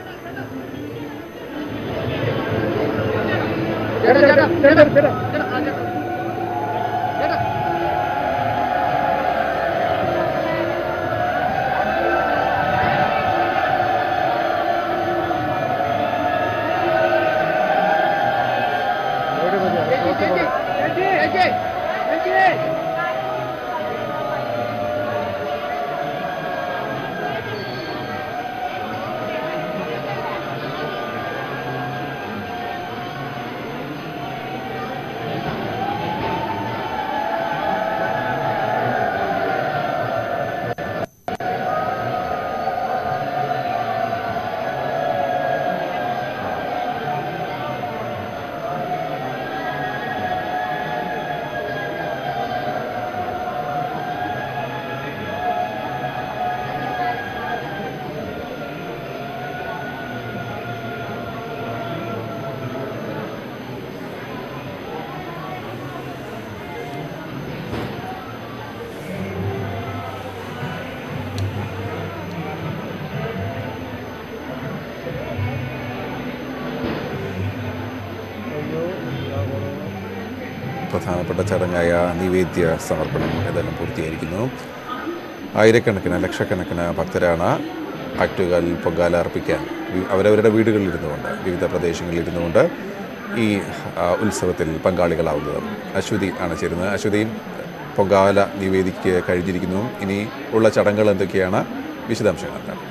പ്രധാനപ്പെട്ട ചടങ്ങായ നിവേദ്യ സമർപ്പണം ഏതായാലും പൂർത്തിയായിരിക്കുന്നു. ആയിരക്കണക്കിന് ലക്ഷക്കണക്കിന് ഭക്തരാണ് ആറ്റുകാൽ പൊങ്കാല അർപ്പിക്കാൻ അവരവരുടെ വീടുകളിലിരുന്നുകൊണ്ട് വിവിധ പ്രദേശങ്ങളിലിരുന്നുകൊണ്ട് ഈ ഉത്സവത്തിൽ പങ്കാളികളാവുന്നത്. അശ്വതി ആണ് ചേരുന്നത്. അശ്വതി, പൊങ്കാല നിവേദിക്ക് കഴിഞ്ഞിരിക്കുന്നു. ഇനി ഉള്ള ചടങ്ങുകൾ എന്തൊക്കെയാണ്? വിശദാംശങ്ങൾ എന്താണ്?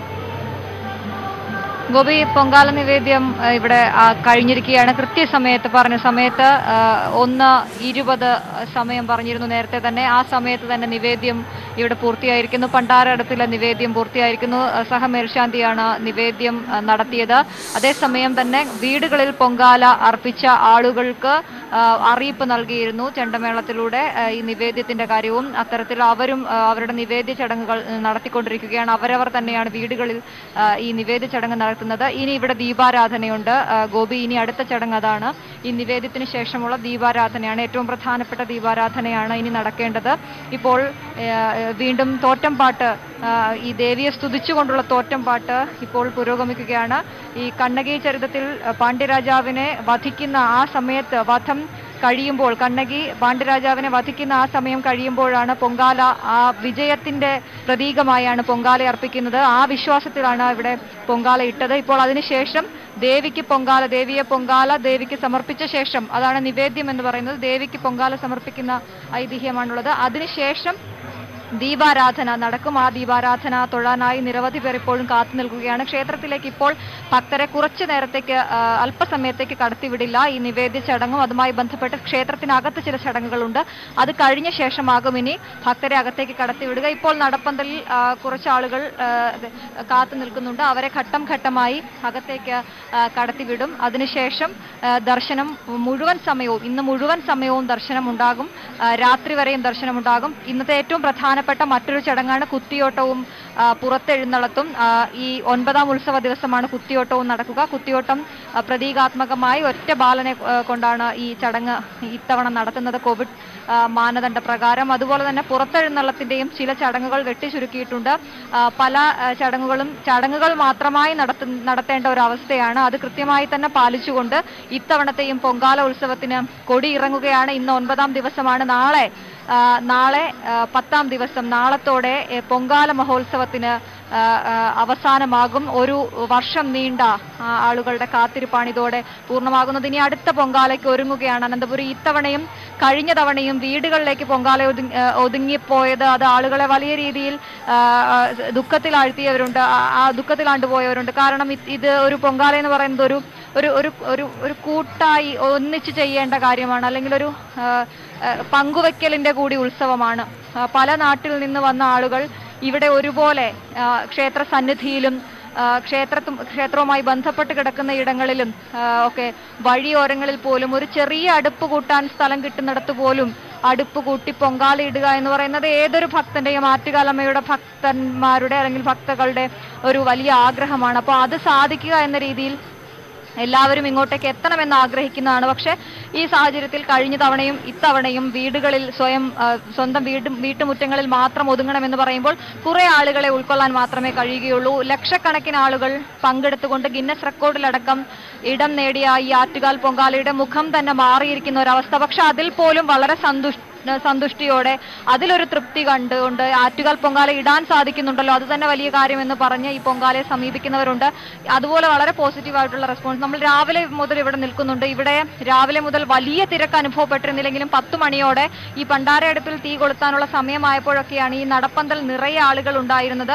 ഗോപി, പൊങ്കാല നിവേദ്യം ഇവിടെ കഴിഞ്ഞിരിക്കുകയാണ്. കൃത്യസമയത്ത് പറഞ്ഞ സമയത്ത് ഒന്ന് ഇരുപത് സമയം പറഞ്ഞിരുന്നു നേരത്തെ തന്നെ. ആ സമയത്ത് തന്നെ നിവേദ്യം ഇവിടെ പൂർത്തിയായിരിക്കുന്നു. പണ്ടാരടത്തിലെ നിവേദ്യം പൂർത്തിയായിരിക്കുന്നു. സഹ മേൽശാന്തിയാണ് നിവേദ്യം നടത്തിയത്. അതേസമയം തന്നെ വീടുകളിൽ പൊങ്കാല അർപ്പിച്ച ആളുകൾക്ക് അറിയിപ്പ് നൽകിയിരുന്നു ചെണ്ടമേളത്തിലൂടെ ഈ നിവേദ്യത്തിന്റെ കാര്യവും. അത്തരത്തിൽ അവരും അവരുടെ നിവേദ്യ ചടങ്ങുകൾ നടത്തിക്കൊണ്ടിരിക്കുകയാണ്. അവരവർ തന്നെയാണ് വീടുകളിൽ ഈ നിവേദ്യ ചടങ്ങ് നടത്തുന്നത്. ഇനി ഇവിടെ ദീപാരാധനയുണ്ട് ഗോപി. ഇനി അടുത്ത ചടങ്ങ് അതാണ്. ഈ നിവേദ്യത്തിന് ശേഷമുള്ള ദീപാരാധനയാണ്. ഏറ്റവും പ്രധാനപ്പെട്ട ദീപാരാധനയാണ് ഇനി നടക്കേണ്ടത്. ഇപ്പോൾ വീണ്ടും തോറ്റം പാട്ട്, ഈ ദേവിയെ സ്തുതിച്ചുകൊണ്ടുള്ള തോറ്റം പാട്ട് ഇപ്പോൾ പുരോഗമിക്കുകയാണ്. ഈ കണ്ണകി ചരിതത്തിൽ പാണ്ഡ്യരാജാവിനെ വധിക്കുന്ന ആ സമയത്ത്, വധം കഴിയുമ്പോൾ, കണ്ണകി പാണ്ഡ്യരാജാവിനെ വധിക്കുന്ന ആ സമയം കഴിയുമ്പോഴാണ് പൊങ്കാല, ആ വിജയത്തിന്റെ പ്രതീകമായാണ് പൊങ്കാല അർപ്പിക്കുന്നത്. ആ വിശ്വാസത്തിലാണ് ഇവിടെ പൊങ്കാല ഇട്ടത്. ഇപ്പോൾ അതിനുശേഷം ദേവിക്ക് പൊങ്കാല, ദേവിയെ പൊങ്കാല ദേവിക്ക് സമർപ്പിച്ച ശേഷം, അതാണ് നിവേദ്യം എന്ന് പറയുന്നത്, ദേവിക്ക് പൊങ്കാല സമർപ്പിക്കുന്ന ഐതിഹ്യമാണുള്ളത്. അതിനുശേഷം ദീപാരാധന നടക്കും. ആ ദീപാരാധന തൊഴാനായി നിരവധി പേർ ഇപ്പോഴും കാത്തു നിൽക്കുകയാണ്. ക്ഷേത്രത്തിലേക്ക് ഇപ്പോൾ ഭക്തരെ കുറച്ചു നേരത്തേക്ക്, അല്പസമയത്തേക്ക് കടത്തിവിടില്ല. ഈ നിവേദ്യ ചടങ്ങും അതുമായി ബന്ധപ്പെട്ട് ക്ഷേത്രത്തിനകത്ത് ചില ചടങ്ങുകളുണ്ട്. അത് കഴിഞ്ഞ ശേഷമാകും ഇനി ഭക്തരെ അകത്തേക്ക് കടത്തിവിടുക. ഇപ്പോൾ നടപ്പന്തലിൽ കുറച്ചാളുകൾ കാത്തു നിൽക്കുന്നുണ്ട്. അവരെ ഘട്ടം ഘട്ടമായി അകത്തേക്ക് കടത്തിവിടും. അതിനുശേഷം ദർശനം മുഴുവൻ സമയവും, ഇന്ന് മുഴുവൻ സമയവും ദർശനം ഉണ്ടാകും. രാത്രി വരെയും ദർശനമുണ്ടാകും. ഇന്നത്തെ ഏറ്റവും പ്രധാന പ്രധാനപ്പെട്ട മറ്റൊരു ചടങ്ങാണ് കുത്തിയോട്ടവും പുറത്തെഴുന്നള്ളത്തും. ഈ ഒൻപതാം ഉത്സവ ദിവസമാണ് കുത്തിയോട്ടവും നടക്കുക. കുത്തിയോട്ടം പ്രതീകാത്മകമായി ഒറ്റ ബാലനെ കൊണ്ടാണ് ഈ ചടങ്ങ് ഇത്തവണ നടത്തുന്നത് കോവിഡ് മാനദണ്ഡ പ്രകാരം. അതുപോലെ തന്നെ പുറത്തെഴുന്നള്ളത്തിന്റെയും ചില ചടങ്ങുകൾ വെട്ടിച്ചുരുക്കിയിട്ടുണ്ട്. പല ചടങ്ങുകളും ചടങ്ങുകൾ മാത്രമായി നടത്തു നടത്തേണ്ട ഒരു അവസ്ഥയാണ്. അത് കൃത്യമായി തന്നെ പാലിച്ചുകൊണ്ട് ഇത്തവണത്തെയും പൊങ്കാല ഉത്സവത്തിന് കൊടിയിറങ്ങുകയാണ്. ഇന്ന് ഒൻപതാം ദിവസമാണ്. നാളെ നാളെ പത്താം ദിവസം നാളത്തോടെ പൊങ്കാല മഹോത്സവത്തിന് അവസാനമാകും. ഒരു വർഷം നീണ്ട ആളുകളുടെ കാത്തിരിപ്പാണ് ഇതോടെ പൂർണ്ണമാകുന്നത്. ഇനി അടുത്ത പൊങ്കാലയ്ക്ക് ഒരുങ്ങുകയാണ് അനന്തപുരി. ഇത്തവണയും കഴിഞ്ഞ തവണയും വീടുകളിലേക്ക് പൊങ്കാല ഒതുങ്ങിപ്പോയത് അത് ആളുകളെ വലിയ രീതിയിൽ ദുഃഖത്തിലാഴ്ത്തിയവരുണ്ട്, ആ ദുഃഖത്തിലാണ്ടുപോയവരുണ്ട്. കാരണം ഇത് ഒരു പൊങ്കാല എന്ന് പറയുന്നത് ഒരു ഒരു ഒരു ഒരു കൂട്ടായി ഒന്നിച്ച് ചെയ്യേണ്ട കാര്യമാണ്, അല്ലെങ്കിൽ ഒരു പങ്കുവെക്കലിന്റെ കൂടി ഉത്സവമാണ്. പല നാട്ടിൽ നിന്ന് വന്ന ആളുകൾ ഇവിടെ ഒരുപോലെ ക്ഷേത്ര സന്നിധിയിലും ക്ഷേത്രത്തും ക്ഷേത്രവുമായി ബന്ധപ്പെട്ട് കിടക്കുന്ന ഇടങ്ങളിലും ഒക്കെ വഴിയോരങ്ങളിൽ പോലും ഒരു ചെറിയ അടുപ്പ് കൂട്ടാൻ സ്ഥലം കിട്ടുന്നിടത്ത് പോലും അടുപ്പ് കൂട്ടി പൊങ്കാല ഇടുക എന്ന് പറയുന്നത് ഏതൊരു ഭക്തന്റെയും ആറ്റുകാലമ്മയുടെ ഭക്തന്മാരുടെ അല്ലെങ്കിൽ ഭക്തകളുടെ ഒരു വലിയ ആഗ്രഹമാണ്. അപ്പോൾ അത് സാധിക്കുക എന്ന രീതിയിൽ എല്ലാവരും ഇങ്ങോട്ടേക്ക് എത്തണമെന്ന് ആഗ്രഹിക്കുന്നതാണ്. പക്ഷെ ഈ സാഹചര്യത്തിൽ കഴിഞ്ഞ തവണയും ഇത്തവണയും വീടുകളിൽ സ്വയം സ്വന്തം വീട് വീട്ടുമുറ്റങ്ങളിൽ മാത്രം ഒതുങ്ങണമെന്ന് പറയുമ്പോൾ കുറെ ആളുകളെ ഉൾക്കൊള്ളാൻ മാത്രമേ കഴിയുകയുള്ളൂ. ലക്ഷക്കണക്കിന് ആളുകൾ പങ്കെടുത്തുകൊണ്ട് ഗിന്നസ് റെക്കോർഡിലടക്കം ഇടം നേടിയ ഈ ആറ്റുകാൽ പൊങ്കാലയുടെ മുഖം തന്നെ മാറിയിരിക്കുന്ന ഒരവസ്ഥ. പക്ഷെ അതിൽ പോലും വളരെ സന്തുഷ്ട സന്തുഷ്ടിയോടെ അതിലൊരു തൃപ്തി കണ്ടുകൊണ്ട് ആറ്റുകാൽ പൊങ്കാല ഇടാൻ സാധിക്കുന്നുണ്ടല്ലോ, അത് തന്നെ വലിയ കാര്യമെന്ന് പറഞ്ഞ് ഈ പൊങ്കാലയെ സമീപിക്കുന്നവരുണ്ട്. അതുപോലെ വളരെ പോസിറ്റീവായിട്ടുള്ള റെസ്പോൺസ്. നമ്മൾ രാവിലെ മുതൽ ഇവിടെ നിൽക്കുന്നുണ്ട്. ഇവിടെ രാവിലെ മുതൽ വലിയ തിരക്ക് അനുഭവപ്പെട്ടിരുന്നില്ലെങ്കിലും പത്തു മണിയോടെ ഈ പണ്ടാരയടുപ്പിൽ തീ കൊളുത്താനുള്ള സമയമായപ്പോഴൊക്കെയാണ് ഈ നടപ്പന്തൽ നിറയെ ആളുകൾ ഉണ്ടായിരുന്നത്.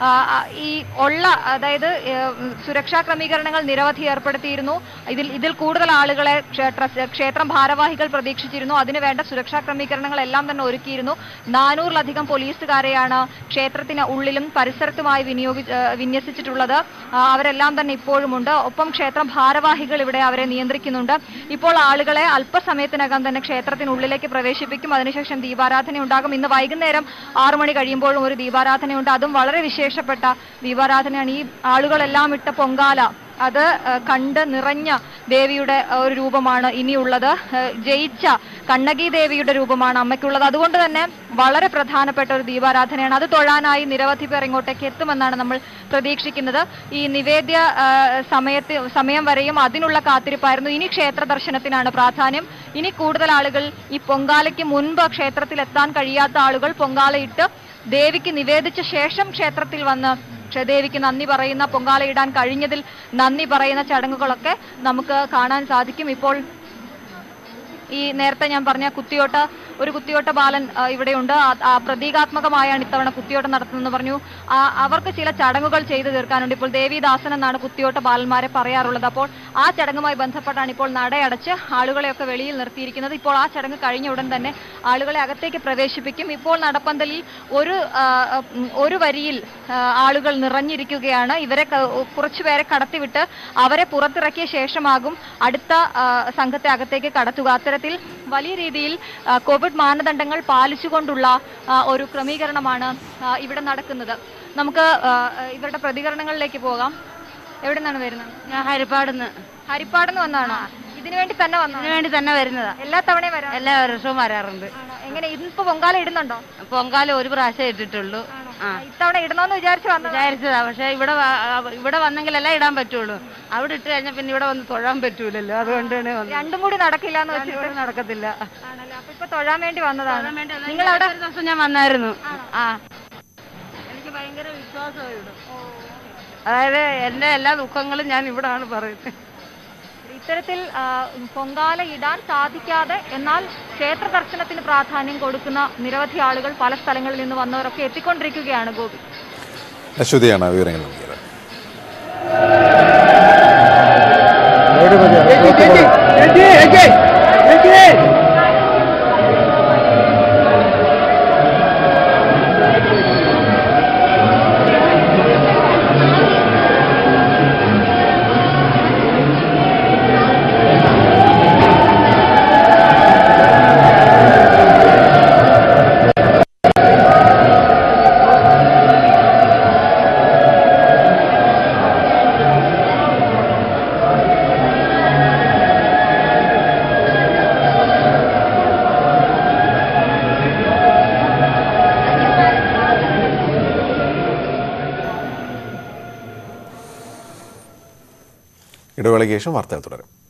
ഈ ഉള്ള അതായത് സുരക്ഷാ ക്രമീകരണങ്ങൾ നിരവധി ഏർപ്പെടുത്തിയിരുന്നു. ഇതിൽ ഇതിൽ കൂടുതൽ ആളുകളെ ക്ഷേത്രം ഭാരവാഹികൾ പ്രതീക്ഷിച്ചിരുന്നു. അതിനുവേണ്ട സുരക്ഷാ ക്രമീകരണം ങ്ങളെല്ലാം തന്നെ ഒരുക്കിയിരുന്നു. നാനൂറിലധികം പോലീസുകാരെയാണ് ക്ഷേത്രത്തിന് ഉള്ളിലും പരിസരത്തുമായി വിനിയോഗി വിന്യസിച്ചിട്ടുള്ളത്. അവരെല്ലാം തന്നെ ഇപ്പോഴുമുണ്ട്. ഒപ്പം ക്ഷേത്ര ഭാരവാഹികൾ ഇവിടെ അവരെ നിയന്ത്രിക്കുന്നുണ്ട്. ഇപ്പോൾ ആളുകളെ അല്പസമയത്തിനകം തന്നെ ക്ഷേത്രത്തിനുള്ളിലേക്ക് പ്രവേശിപ്പിക്കും. അതിനുശേഷം ദീപാരാധന ഉണ്ടാകും. ഇന്ന് വൈകുന്നേരം ആറു മണി കഴിയുമ്പോഴും ഒരു ദീപാരാധനയുണ്ട്. അതും വളരെ വിശേഷപ്പെട്ട ദീപാരാധനയാണ്. ഈ ആളുകളെല്ലാം ഇട്ട പൊങ്കാല അത് കണ്ട് നിറഞ്ഞ ദേവിയുടെ ഒരു രൂപമാണ് ഇനിയുള്ളത്. ജയിച്ച കണ്ണകി ദേവിയുടെ രൂപമാണ് അമ്മയ്ക്കുള്ളത്. അതുകൊണ്ട് തന്നെ വളരെ പ്രധാനപ്പെട്ട ഒരു ദീപാരാധനയാണ്. അത് തൊഴാനായി നിരവധി പേർ ഇങ്ങോട്ടേക്ക് എത്തുമെന്നാണ് നമ്മൾ പ്രതീക്ഷിക്കുന്നത്. ഈ നിവേദ്യ സമയത്ത് സമയം വരെയും അതിനുള്ള കാത്തിരിപ്പായിരുന്നു. ഇനി ക്ഷേത്ര ദർശനത്തിനാണ് പ്രാധാന്യം. ഇനി കൂടുതൽ ആളുകൾ ഈ പൊങ്കാലയ്ക്ക് മുൻപ് ക്ഷേത്രത്തിൽ എത്താൻ കഴിയാത്ത ആളുകൾ പൊങ്കാലയിട്ട് ദേവിക്ക് നിവേദിച്ച ശേഷം ക്ഷേത്രത്തിൽ വന്ന് ദേവിക്ക് നന്ദി പറയുന്ന, പൊങ്കാല ഇടാൻ കഴിഞ്ഞതിൽ നന്ദി പറയുന്ന ചടങ്ങുകളൊക്കെ നമുക്ക് കാണാൻ സാധിക്കും. ഇപ്പോൾ ഈ നേരത്തെ ഞാൻ പറഞ്ഞ കുത്തിയോട്ട ഒരു കുത്തിയോട്ട ബാലൻ ഇവിടെയുണ്ട്. പ്രതീകാത്മകമായാണ് ഇത്തവണ കുത്തിയോട്ടം നടത്തുന്നതെന്ന് പറഞ്ഞു. അവർക്ക് ചില ചടങ്ങുകൾ ചെയ്തു തീർക്കാനുണ്ട്. ഇപ്പോൾ ദേവീദാസൻ എന്നാണ് കുത്തിയോട്ട ബാലന്മാരെ പറയാറുള്ളത്. അപ്പോൾ ആ ചടങ്ങുമായി ബന്ധപ്പെട്ടാണ് ഇപ്പോൾ നടയടച്ച് ആളുകളെയൊക്കെ വെളിയിൽ നിർത്തിയിരിക്കുന്നത്. ഇപ്പോൾ ആ ചടങ്ങ് കഴിഞ്ഞ ഉടൻ തന്നെ ആളുകളെ അകത്തേക്ക് പ്രവേശിപ്പിക്കും. ഇപ്പോൾ നടപ്പന്തലിൽ ഒരു ഒരു വരിയിൽ ആളുകൾ നിറഞ്ഞിരിക്കുകയാണ്. ഇവരെ കുറച്ചുപേരെ കടത്തിവിട്ട് അവരെ പുറത്തിറക്കിയ ശേഷമാകും അടുത്ത സംഘത്തെ അകത്തേക്ക് കടത്തുക. അത്തരത്തിൽ വലിയ രീതിയിൽ കോവിഡ് മാനദണ്ഡങ്ങൾ പാലിച്ചുകൊണ്ടുള്ള ഒരു ക്രമീകരണമാണ് ഇവിടെ നടക്കുന്നത്. നമുക്ക് ഇവരുടെ പ്രതികരണങ്ങളിലേക്ക് പോകാം. എവിടെ നിന്നാണ് വരുന്നത്? ഞാൻ ഹരിപ്പാടുന്ന് ഹരിപ്പാടുന്ന് വന്നാണോ? ഇതിനു വേണ്ടി തന്നെ വന്നു ഇതിനു വേണ്ടി തന്നെ വരുന്നതാ. എല്ലാ തവണയും വരാം? എല്ലാ വർഷവും വരാറുണ്ട്. എങ്ങനെ ഇന്നിപ്പോ പൊങ്കാല ഇടുന്നുണ്ടോ? പൊങ്കാല ഒരു പ്രാവശ്യം ഇട്ടിട്ടുള്ളൂ. ഇത്തവണ ഇടണോന്ന് വിചാരിച്ചു വന്നു വിചാരിച്ചതാ. പക്ഷെ ഇവിടെ ഇവിടെ വന്നെങ്കിലല്ല ഇടാൻ പറ്റുള്ളൂ. അവിടെ ഇട്ട് കഴിഞ്ഞാൽ പിന്നെ ഇവിടെ വന്ന് തൊഴാൻ പറ്റൂലല്ലോ. അതുകൊണ്ടാണ് രണ്ടും കൂടി നടക്കില്ല എന്ന് വെച്ചിട്ട് നടക്കത്തില്ല. അപ്പൊ ഇപ്പൊ തൊഴാൻ വേണ്ടി വന്നതാണ്. നിങ്ങൾ അവിടെ ഒരു ദിവസം ഞാൻ വന്നായിരുന്നു. ആ എനിക്ക് ഭയങ്കര വിശ്വാസമായിരുന്നു. അതായത് എന്റെ എല്ലാ ദുഃഖങ്ങളും ഞാൻ ഇവിടാണ് പറയുന്നത്. ഇത്തരത്തിൽ പൊങ്കാല ഇടാൻ സാധിക്കാതെ എന്നാൽ ക്ഷേത്ര ദർശനത്തിന് പ്രാധാന്യം കൊടുക്കുന്ന നിരവധി ആളുകൾ പല സ്ഥലങ്ങളിൽ നിന്ന് വന്നവരൊക്കെ എത്തിക്കൊണ്ടിരിക്കുകയാണ്. ഗോപി, അശ്വതിയാണ് വിവരങ്ങൾ നൽകിയത്. ഇടവേളയ്ക്ക് ശേഷം വാർത്തകൾ തുടരും.